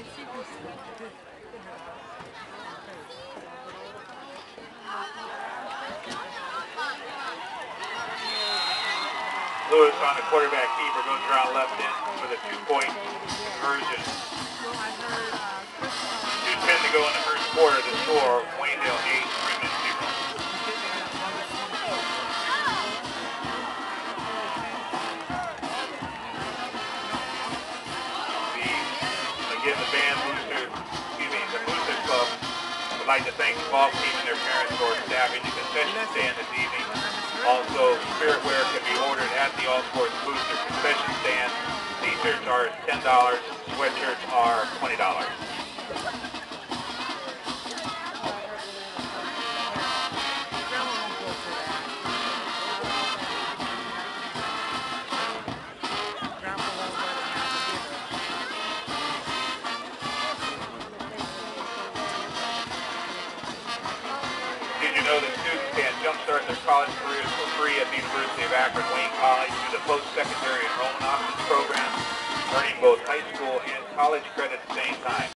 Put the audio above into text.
Lewis on the quarterback keeper goes around left in with a 2-point conversion. 2:10 to go in the first quarter. The score, Waynedale 8, RittmaN 0. Again, the Booster Club would like to thank the ball team and their parents for staffing the concession stand this evening. Also, spirit wear can be ordered at the All Sports Booster concession stand. T-shirts are $10, sweatshirts are $20. Did you know that students can jumpstart their college careers for free at the University of Akron Wayne College through the post-secondary enrollment options program, earning both high school and college credit at the same time?